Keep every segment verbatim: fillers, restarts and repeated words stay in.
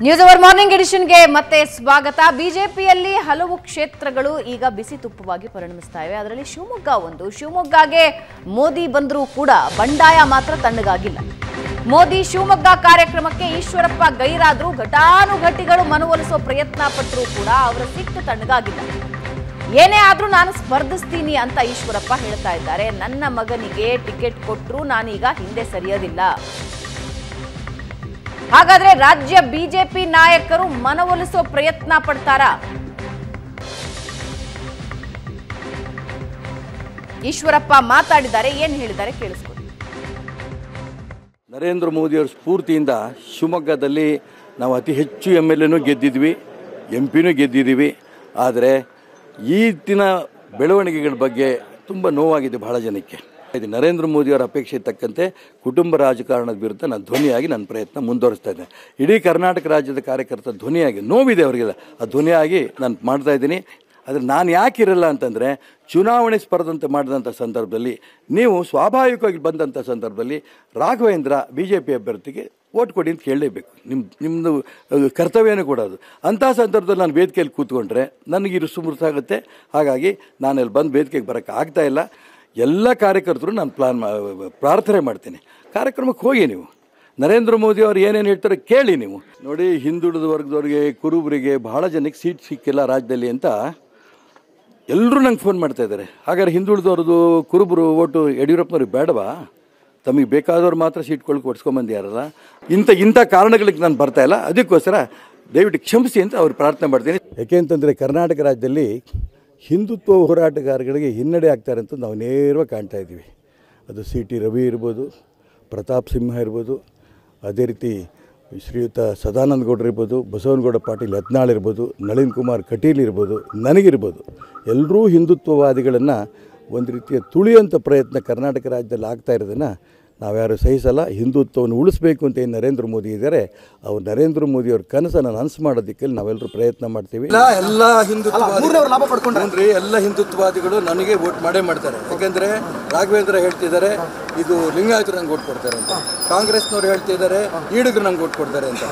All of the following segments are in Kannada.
ನ್ಯೂಸ್ ಅವರ್ ಮಾರ್ನಿಂಗ್ ಎಡಿಷನ್ಗೆ ಮತ್ತೆ ಸ್ವಾಗತ. ಬಿಜೆಪಿಯಲ್ಲಿ ಹಲವು ಕ್ಷೇತ್ರಗಳು ಈಗ ಬಿಸಿ ತುಪ್ಪವಾಗಿ ಪರಿಣಮಿಸ್ತಾ ಇವೆ. ಅದರಲ್ಲಿ ಶಿವಮೊಗ್ಗ ಒಂದು. ಶಿವಮೊಗ್ಗಗೆ ಮೋದಿ ಬಂದರೂ ಕೂಡ ಬಂಡಾಯ ಮಾತ್ರ ತಣ್ಣಗಾಗಿಲ್ಲ. ಮೋದಿ ಶಿವಮೊಗ್ಗ ಕಾರ್ಯಕ್ರಮಕ್ಕೆ ಈಶ್ವರಪ್ಪ ಗೈರಾದ್ರೂ ಘಟಾನುಘಟಿಗಳು ಮನವೊಲಿಸೋ ಪ್ರಯತ್ನ ಪಟ್ಟರೂ ಕೂಡ ಅವರ ಸಿಟ್ಟು ತಣ್ಣಗಾಗಿಲ್ಲ. ಏನೇ ಆದ್ರೂ ನಾನು ಸ್ಪರ್ಧಿಸ್ತೀನಿ ಅಂತ ಈಶ್ವರಪ್ಪ ಹೇಳ್ತಾ ಇದ್ದಾರೆ. ನನ್ನ ಮಗನಿಗೆ ಟಿಕೆಟ್ ಕೊಟ್ಟರು ನಾನೀಗ ಹಿಂದೆ ಸರಿಯೋದಿಲ್ಲ. ಹಾಗಾದ್ರೆ ರಾಜ್ಯ ಬಿಜೆಪಿ ನಾಯಕರು ಮನವೊಲಿಸೋ ಪ್ರಯತ್ನ ಪಡ್ತಾರಾ? ಈಶ್ವರಪ್ಪ ಮಾತಾಡಿದ್ದಾರೆ, ಏನ್ ಹೇಳಿದ್ದಾರೆ ಕೇಳಿಸ್ಕೊಳ್ಳಿ. ನರೇಂದ್ರ ಮೋದಿಯವರ ಸ್ಫೂರ್ತಿಯಿಂದ ಶಿವಮೊಗ್ಗದಲ್ಲಿ ನಾವು ಅತಿ ಹೆಚ್ಚು ಎಮ್ ಎಲ್ ಎನೂ ಗೆದ್ದಿದ್ವಿ, ಎಂ ಪಿನೂ ಗೆದ್ದಿದ್ದೀವಿ. ಆದರೆ ಈಗಿನ ಬೆಳವಣಿಗೆಗಳ ಬಗ್ಗೆ ತುಂಬ ನೋವಾಗಿದೆ ಬಹಳ ಜನಕ್ಕೆ. ಇದು ನರೇಂದ್ರ ಮೋದಿಯವರ ಅಪೇಕ್ಷೆ ತಕ್ಕಂತೆ ಕುಟುಂಬ ರಾಜಕಾರಣದ ವಿರುದ್ಧ ನಾನು ಧ್ವನಿಯಾಗಿ ನನ್ನ ಪ್ರಯತ್ನ ಮುಂದುವರಿಸ್ತಾ ಇದ್ದೇನೆ. ಇಡೀ ಕರ್ನಾಟಕ ರಾಜ್ಯದ ಕಾರ್ಯಕರ್ತ ಧ್ವನಿಯಾಗಿ, ನೋವಿದೆ ಅವರಿಗೆಲ್ಲ, ಆ ಧ್ವನಿಯಾಗಿ ನಾನು ಮಾಡ್ತಾ ಇದ್ದೀನಿ. ಆದರೆ ನಾನು ಯಾಕಿರಲ್ಲ ಅಂತಂದರೆ, ಚುನಾವಣೆ ಸ್ಪರ್ಧಂತೆ ಮಾಡಿದಂಥ ಸಂದರ್ಭದಲ್ಲಿ, ನೀವು ಸ್ವಾಭಾವಿಕವಾಗಿ ಬಂದಂಥ ಸಂದರ್ಭದಲ್ಲಿ ರಾಘವೇಂದ್ರ ಬಿ ಜೆ ಪಿ ಅಭ್ಯರ್ಥಿಗೆ ಓಟ್ ಕೊಡಿ ಅಂತ ಕೇಳಲೇಬೇಕು. ನಿಮ್ಮ ನಿಮ್ಮದು ಕರ್ತವ್ಯನೂ ಕೂಡ ಅದು. ಅಂಥ ಸಂದರ್ಭದಲ್ಲಿ ನಾನು ವೇದಿಕೆಯಲ್ಲಿ ಕೂತ್ಕೊಂಡ್ರೆ ನನಗೆ ಇರು ಸುಮೃತಾಗುತ್ತೆ. ಹಾಗಾಗಿ ನಾನು ಅಲ್ಲಿ ಬಂದು ವೇದಿಕೆಗೆ ಬರೋಕ್ಕೆ ಆಗ್ತಾ ಇಲ್ಲ. ಎಲ್ಲ ಕಾರ್ಯಕರ್ತರು ನಾನು ಪ್ಲಾನ್ ಪ್ರಾರ್ಥನೆ ಮಾಡ್ತೀನಿ, ಕಾರ್ಯಕ್ರಮಕ್ಕೆ ಹೋಗಿ ನೀವು. ನರೇಂದ್ರ ಮೋದಿ ಅವರು ಏನೇನು ಹೇಳ್ತಾರೆ ಕೇಳಿ ನೀವು. ನೋಡಿ, ಹಿಂದುಳಿದ ವರ್ಗದವ್ರಿಗೆ, ಕುರುಬರಿಗೆ ಬಹಳ ಜನಕ್ಕೆ ಸೀಟ್ ಸಿಕ್ಕಿಲ್ಲ ರಾಜ್ಯದಲ್ಲಿ ಅಂತ ಎಲ್ಲರೂ ನಂಗೆ ಫೋನ್ ಮಾಡ್ತಾ ಇದ್ದಾರೆ. ಹಾಗಾದ್ರೆ ಹಿಂದುಳಿದವ್ರದ್ದು ಕುರುಬರು ಓಟು ಯಡಿಯೂರಪ್ಪನವ್ರಿಗೆ ಬೇಡವಾ? ತಮಗೆ ಬೇಕಾದವ್ರು ಮಾತ್ರ ಸೀಟ್ಗಳು ಕೊಡ್ಸ್ಕೊಂಬಂದಿಯಾರಲ್ಲ. ಇಂಥ ಇಂಥ ಕಾರಣಗಳಿಗೆ ನಾನು ಬರ್ತಾ ಇಲ್ಲ. ಅದಕ್ಕೋಸ್ಕರ ದಯವಿಟ್ಟು ಕ್ಷಮಿಸಿ ಅಂತ ಅವ್ರು ಪ್ರಾರ್ಥನೆ ಮಾಡ್ತೀನಿ. ಯಾಕೆ ಅಂತಂದರೆ, ಕರ್ನಾಟಕ ರಾಜ್ಯದಲ್ಲಿ ಹಿಂದುತ್ವ ಹೋರಾಟಗಾರಗಳಿಗೆ ಹಿನ್ನಡೆ ಆಗ್ತಾರೆ ಅಂತ ನಾವು ನೇರವಾಗಿ ಕಾಣ್ತಾ ಇದ್ದೀವಿ. ಅದು ಸಿ ಟಿ ರವಿ ಇರ್ಬೋದು, ಪ್ರತಾಪ್ ಸಿಂಹ ಇರ್ಬೋದು, ಅದೇ ರೀತಿ ಶ್ರೀಯುತ ಸದಾನಂದ ಗೌಡರು ಇರ್ಬೋದು, ಬಸವನಗೌಡ ಪಾಟೀಲ್ ಯತ್ನಾಳ್ ಇರ್ಬೋದು, ನಳಿನ್ ಕುಮಾರ್ ಕಟೀಲ್ ಇರ್ಬೋದು, ನನಗಿರ್ಬೋದು, ಎಲ್ಲರೂ ಹಿಂದುತ್ವವಾದಿಗಳನ್ನು ಒಂದು ರೀತಿಯ ತುಳಿಯುವಂಥ ಪ್ರಯತ್ನ ಕರ್ನಾಟಕ ರಾಜ್ಯದಲ್ಲಿ ಆಗ್ತಾ ಇರೋದನ್ನು ನಾವ್ಯಾರು ಸಹಿಸಲ್ಲ. ಹಿಂದುತ್ವವನ್ನು ಉಳಿಸ್ಬೇಕು ಅಂತ ಏನು ನರೇಂದ್ರ ಮೋದಿ ಇದ್ದಾರೆ, ಅವ್ರು ನರೇಂದ್ರ ಮೋದಿ ಅವ್ರ ಕನಸನ್ನು ನನಸು ಮಾಡೋದಕ್ಕೆ ನಾವೆಲ್ಲರೂ ಪ್ರಯತ್ನ ಮಾಡ್ತೀವಿ. ಎಲ್ಲ ಎಲ್ಲ ಹಿಂದುತ್ವವಾದಿ ಎಲ್ಲ ಹಿಂದುತ್ವವಾದಿಗಳು ನನಗೆ ವೋಟ್ ಮಾಡೇ ಮಾಡ್ತಾರೆ. ಯಾಕೆಂದರೆ ರಾಘವೇಂದ್ರ ಹೇಳ್ತಿದ್ದಾರೆ ಇದು ಲಿಂಗಾಯತರು ನಂಗೆ ಓಟ್ ಕೊಡ್ತಾರೆ ಅಂತ, ಕಾಂಗ್ರೆಸ್ನವ್ರು ಹೇಳ್ತಿದ್ದಾರೆ ಈಡಿಗರು ನಂಗೆ ಓಟ್ ಕೊಡ್ತಾರೆ ಅಂತ.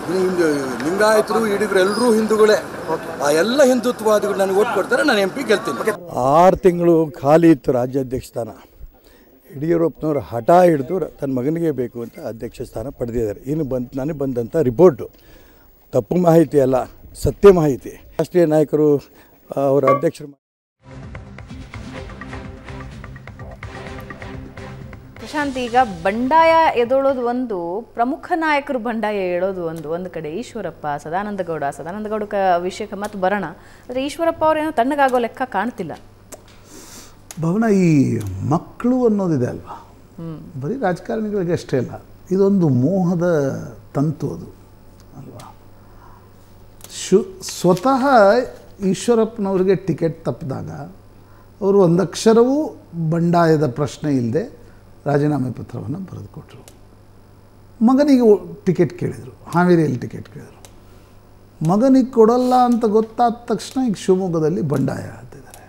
ಲಿಂಗಾಯತರು ಈಡಿಗರು ಎಲ್ಲರೂ ಹಿಂದೂಗಳೇ. ಆ ಎಲ್ಲ ಹಿಂದುತ್ವವಾದಿಗಳು ನನಗೆ ಓಟ್ ಕೊಡ್ತಾರೆ, ನಾನು ಎಂ ಪಿ ಗೆಲ್ತೀನಿ. ಆರು ತಿಂಗಳು ಖಾಲಿ ಇತ್ತು ರಾಜ್ಯಾಧ್ಯಕ್ಷ ಸ್ಥಾನ. ಯಡಿಯೂರಪ್ಪನವರು ಹಠ ಹಿಡಿದು ತನ್ನ ಮಗನಿಗೆ ಬೇಕು ಅಂತ ಅಧ್ಯಕ್ಷ ಸ್ಥಾನ ಪಡೆದಿದ್ದಾರೆ. ಇನ್ನು ಬಂದು ನನಗೆ ಬಂದಂಥ ರಿಪೋರ್ಟು ತಪ್ಪು ಮಾಹಿತಿ ಅಲ್ಲ, ಸತ್ಯ ಮಾಹಿತಿ. ರಾಷ್ಟ್ರೀಯ ನಾಯಕರು ಅವರ ಅಧ್ಯಕ್ಷರು. ಪ್ರಶಾಂತ್, ಈಗ ಬಂಡಾಯ ಎದೊಳೋದು ಒಂದು, ಪ್ರಮುಖ ನಾಯಕರು ಬಂಡಾಯ ಹೇಳೋದು ಒಂದು. ಒಂದು ಕಡೆ ಈಶ್ವರಪ್ಪ, ಸದಾನಂದ ಗೌಡ ಸದಾನಂದ ಗೌಡ ವಿಷಯಕ್ಕೆ ಮತ್ತೆ ಬರೋಣ. ಆದರೆ ಈಶ್ವರಪ್ಪ ಅವರೇನೋ ತಣ್ಣಗಾಗೋ ಲೆಕ್ಕ ಕಾಣ್ತಿಲ್ಲ. ಭವನ, ಈ ಮಕ್ಕಳು ಅನ್ನೋದಿದೆ ಅಲ್ವಾ, ಬರೀ ರಾಜಕಾರಣಿಗಳಿಗೆ ಅಷ್ಟೇ ಅಲ್ಲ, ಇದೊಂದು ಮೋಹದ ತಂತು ಅದು ಅಲ್ವಾ. ಶು ಸ್ವತಃ ಈಶ್ವರಪ್ಪನವ್ರಿಗೆ ಟಿಕೆಟ್ ತಪ್ಪಿದಾಗ ಅವರು ಒಂದಕ್ಷರವೂ ಬಂಡಾಯದ ಪ್ರಶ್ನೆ ಇಲ್ಲದೆ ರಾಜೀನಾಮೆ ಪತ್ರವನ್ನು ಬರೆದುಕೊಟ್ರು. ಮಗನಿಗೆ ಟಿಕೆಟ್ ಕೇಳಿದರು, ಹಾವೇರಿಯಲ್ಲಿ ಟಿಕೆಟ್ ಕೇಳಿದರು. ಮಗನಿಗೆ ಕೊಡಲ್ಲ ಅಂತ ಗೊತ್ತಾದ ತಕ್ಷಣ ಈಗ ಶಿವಮೊಗ್ಗದಲ್ಲಿ ಬಂಡಾಯ ಆಗ್ತಿದ್ದಾರೆ.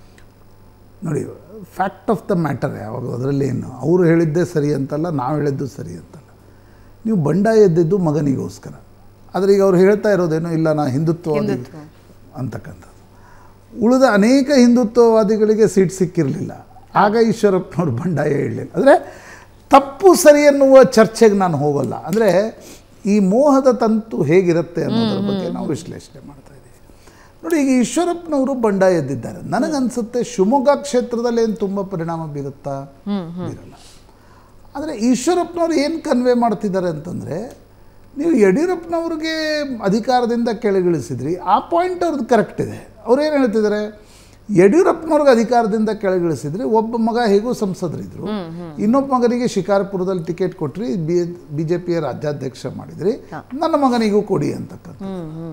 ನೋಡಿ, ಫ್ಯಾಕ್ಟ್ ಆಫ್ ದ ಮ್ಯಾಟರ್ ಯಾವಾಗ ಅದರಲ್ಲಿ ಏನು ಅವರು ಹೇಳಿದ್ದೇ ಸರಿ ಅಂತಲ್ಲ, ನಾವು ಹೇಳಿದ್ದು ಸರಿ ಅಂತಲ್ಲ. ನೀವು ಬಂಡಾಯ ಎದ್ದಿದ್ದು ಮಗನಿಗೋಸ್ಕರ. ಆದರೆ ಈಗ ಅವ್ರು ಹೇಳ್ತಾ ಇರೋದೇನೋ ಇಲ್ಲ ನಾ ಹಿಂದುತ್ವವಾದಿ ಅಂತಕ್ಕಂಥದ್ದು. ಉಳಿದ ಅನೇಕ ಹಿಂದುತ್ವವಾದಿಗಳಿಗೆ ಸೀಟ್ ಸಿಕ್ಕಿರಲಿಲ್ಲ, ಆಗ ಈಶ್ವರಪ್ಪನವ್ರು ಬಂಡಾಯ ಹೇಳಲಿಲ್ಲ. ಅಂದರೆ ತಪ್ಪು ಸರಿ ಎನ್ನುವ ಚರ್ಚೆಗೆ ನಾನು ಹೋಗಲ್ಲ. ಅಂದರೆ ಈ ಮೋಹದ ತಂತು ಹೇಗಿರುತ್ತೆ ಅನ್ನೋದ್ರ ಬಗ್ಗೆ ನಾವು ವಿಶ್ಲೇಷಣೆ ಮಾಡ್ತಾ ಇದ್ದೀವಿ. ನೋಡಿ, ಈಗ ಈಶ್ವರಪ್ಪನವರು ಬಂಡಾಯ ಎದ್ದಿದ್ದಾರೆ. ನನಗನ್ಸುತ್ತೆ ಶಿವಮೊಗ್ಗ ಕ್ಷೇತ್ರದಲ್ಲಿ ಏನು ತುಂಬ ಪರಿಣಾಮ ಬೀರುತ್ತಾ? ಬೀರಲ್ಲ. ಆದರೆ ಈಶ್ವರಪ್ಪನವ್ರು ಏನು ಕನ್ವೆ ಮಾಡ್ತಿದ್ದಾರೆ ಅಂತಂದರೆ, ನೀವು ಯಡಿಯೂರಪ್ಪನವ್ರಿಗೆ ಅಧಿಕಾರದಿಂದ ಕೆಳಗಿಳಿಸಿದ್ರಿ, ಆ ಪಾಯಿಂಟ್ ಅವ್ರದ್ದು ಕರೆಕ್ಟ್ ಇದೆ. ಅವ್ರು ಏನು ಹೇಳ್ತಿದ್ದಾರೆ, ಯಡಿಯೂರಪ್ಪನವ್ರಿಗೆ ಅಧಿಕಾರದಿಂದ ಕೆಳಗಿಳಿಸಿದ್ರಿ, ಒಬ್ಬ ಮಗ ಹೇಗೂ ಸಂಸದರಿದ್ರು, ಇನ್ನೊಬ್ಬ ಮಗನಿಗೆ ಶಿಕಾರಪುರದಲ್ಲಿ ಟಿಕೆಟ್ ಕೊಟ್ರಿ, ಬಿ ಬಿ ಜೆ ಪಿಯ ರಾಜ್ಯಾಧ್ಯಕ್ಷ ಮಾಡಿದ್ರಿ, ನನ್ನ ಮಗನಿಗೂ ಕೊಡಿ ಅಂತಕ್ಕಂಥ,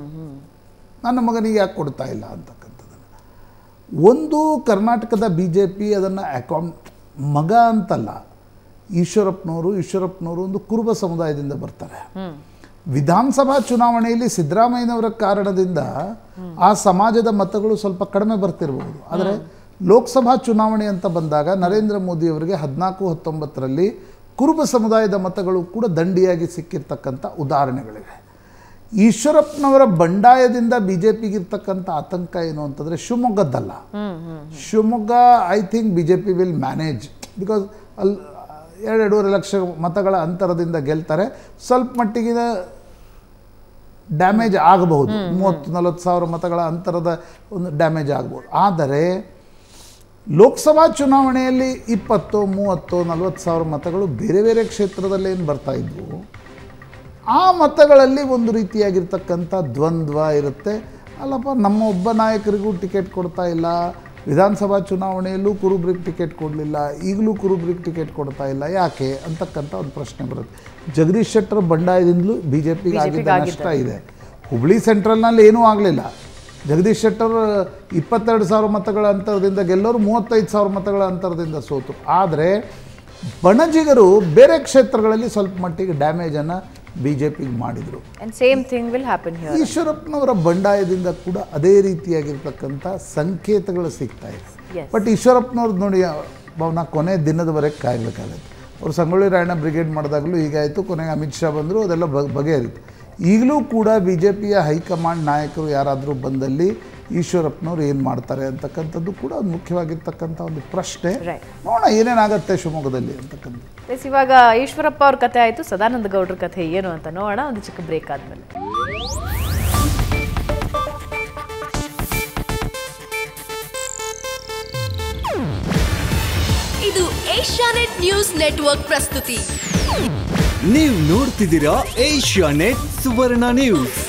ನನ್ನ ಮಗನಿಗೆ ಯಾಕೆ ಕೊಡ್ತಾ ಇಲ್ಲ ಅಂತಕ್ಕಂಥದ್ದನ್ನು. ಒಂದು ಕರ್ನಾಟಕದ ಬಿ ಜೆ ಪಿ ಅದನ್ನು ಅಕೌಂಟ್, ಮಗ ಅಂತಲ್ಲ, ಈಶ್ವರಪ್ಪನವರು ಈಶ್ವರಪ್ಪನವರು ಒಂದು ಕುರುಬ ಸಮುದಾಯದಿಂದ ಬರ್ತಾರೆ. ವಿಧಾನಸಭಾ ಚುನಾವಣೆಯಲ್ಲಿ ಸಿದ್ದರಾಮಯ್ಯನವರ ಕಾರಣದಿಂದ ಆ ಸಮಾಜದ ಮತಗಳು ಸ್ವಲ್ಪ ಕಡಿಮೆ ಬರ್ತಿರಬಹುದು. ಆದರೆ ಲೋಕಸಭಾ ಚುನಾವಣೆ ಅಂತ ಬಂದಾಗ ನರೇಂದ್ರ ಮೋದಿ ಅವರಿಗೆ ಹದಿನಾಲ್ಕು ಹತ್ತೊಂಬತ್ತರಲ್ಲಿ ಕುರುಬ ಸಮುದಾಯದ ಮತಗಳು ಕೂಡ ದಂಡಿಯಾಗಿ ಸಿಕ್ಕಿರ್ತಕ್ಕಂಥ ಉದಾಹರಣೆಗಳಿವೆ. ಈಶ್ವರಪ್ಪನವರ ಬಂಡಾಯದಿಂದ ಬಿ ಜೆ ಪಿಗಿರ್ತಕ್ಕಂಥ ಆತಂಕ ಏನು ಅಂತಂದರೆ ಶಿವಮೊಗ್ಗದ್ದಲ್ಲ. Shivamogga I think B J P will manage, because ಅಲ್ಲಿ ಎರಡು ಎರಡೂವರೆ ಲಕ್ಷ ಮತಗಳ ಅಂತರದಿಂದ ಗೆಲ್ತಾರೆ. ಸ್ವಲ್ಪ ಮಟ್ಟಿಗಿನ ಡ್ಯಾಮೇಜ್ ಆಗಬಹುದು, ಮೂವತ್ತು ನಲವತ್ತು ಸಾವಿರ ಮತಗಳ ಅಂತರದ ಒಂದು ಡ್ಯಾಮೇಜ್ ಆಗ್ಬೋದು. ಆದರೆ ಲೋಕಸಭಾ ಚುನಾವಣೆಯಲ್ಲಿ ಇಪ್ಪತ್ತು ಮೂವತ್ತು ನಲವತ್ತು ಸಾವಿರ ಮತಗಳು ಬೇರೆ ಬೇರೆ ಕ್ಷೇತ್ರದಲ್ಲಿ ಏನು ಬರ್ತಾ ಇದ್ವು, ಆ ಮತಗಳಲ್ಲಿ ಒಂದು ರೀತಿಯಾಗಿರ್ತಕ್ಕಂಥ ದ್ವಂದ್ವ ಇರುತ್ತೆ. ಅಲ್ಲಪ್ಪ, ನಮ್ಮ ಒಬ್ಬ ನಾಯಕರಿಗೂ ಟಿಕೆಟ್ ಕೊಡ್ತಾ ಇಲ್ಲ, ವಿಧಾನಸಭಾ ಚುನಾವಣೆಯಲ್ಲೂ ಕುರುಬ್ರಿಗೆ ಟಿಕೆಟ್ ಕೊಡಲಿಲ್ಲ, ಈಗಲೂ ಕುರುಬ್ರಿಗೆ ಟಿಕೆಟ್ ಕೊಡ್ತಾ ಇಲ್ಲ, ಯಾಕೆ ಅಂತಕ್ಕಂಥ ಒಂದು ಪ್ರಶ್ನೆ ಬರುತ್ತೆ. ಜಗದೀಶ್ ಶೆಟ್ಟರ್ ಬಂಡಾಯದಿಂದಲೂ ಬಿ ಜೆ ಪಿಗೆ ಆಗಿದ್ದ ನಷ್ಟ ಇದೆ. ಹುಬ್ಳಿ ಸೆಂಟ್ರಲ್ನಲ್ಲಿ ಏನೂ ಆಗಲಿಲ್ಲ. ಜಗದೀಶ್ ಶೆಟ್ಟರ್ ಇಪ್ಪತ್ತೆರಡು ಸಾವಿರ ಮತಗಳ ಅಂತರದಿಂದ ಗೆಲ್ಲೋರು ಮೂವತ್ತೈದು ಸಾವಿರ ಮತಗಳ ಅಂತರದಿಂದ ಸೋತರು. ಆದರೆ ಬಣಜಿಗರು ಬೇರೆ ಕ್ಷೇತ್ರಗಳಲ್ಲಿ ಸ್ವಲ್ಪ ಮಟ್ಟಿಗೆ ಡ್ಯಾಮೇಜನ್ನು ಬಿ ಜೆ ಪಿಗೆ ಮಾಡಿದರು. ಈಶ್ವರಪ್ಪನವರ ಬಂಡಾಯದಿಂದ ಕೂಡ ಅದೇ ರೀತಿಯಾಗಿರ್ತಕ್ಕಂಥ ಸಂಕೇತಗಳು ಸಿಗ್ತಾ ಇದೆ. ಬಟ್ ಈಶ್ವರಪ್ಪನವ್ರದ್ದು ನೋಡಿ, ಭಾವನಾ ಕೊನೆ ದಿನದವರೆಗೆ ಕಾಯಬೇಕಾಗತ್ತೆ. ಅವರು ಸಂಗೊಳ್ಳಿ ರಾಯಣ್ಣ ಬ್ರಿಗೇಡ್ ಮಾಡಿದಾಗಲೂ ಹೀಗಾಯಿತು, ಕೊನೆಗೆ ಅಮಿತ್ ಶಾ ಬಂದರು, ಅದೆಲ್ಲ ಬ ಬಗೆಹರಿತು. ಈಗಲೂ ಕೂಡ ಬಿ ಜೆ ಪಿಯ ಹೈಕಮಾಂಡ್ ನಾಯಕರು ಯಾರಾದರೂ ಬಂದಲ್ಲಿ ಈಶ್ವರಪ್ಪನವ್ರು ಏನು ಮಾಡ್ತಾರೆ ಅಂತಕ್ಕಂಥದ್ದು ಕೂಡ ಒಂದು ಮುಖ್ಯವಾಗಿರ್ತಕ್ಕಂಥ ಒಂದು ಪ್ರಶ್ನೆ. ನೋಡೋಣ ಏನೇನಾಗುತ್ತೆ ಶಿವಮೊಗ್ಗದಲ್ಲಿ ಅಂತಕ್ಕಂಥ. ಇವಾಗ ಈಶ್ವರಪ್ಪ ಅವ್ರ ಕಥೆ ಆಯಿತು, ಸದಾನಂದ ಗೌಡ್ರ ಕಥೆ ಏನು ಅಂತ ನೋಡೋಣ ಒಂದು ಚಿಕ್ಕ ಬ್ರೇಕ್ ಆದಮೇಲೆ. ಇದು ಏಷ್ಯಾನೆಟ್ ನ್ಯೂಸ್ ನೆಟ್ವರ್ಕ್ ಪ್ರಸ್ತುತಿ. ನೀವು ನೋಡ್ತಿದ್ದೀರಾ ಏಷ್ಯಾನೆಟ್ ಸುವರ್ಣ ನ್ಯೂಸ್.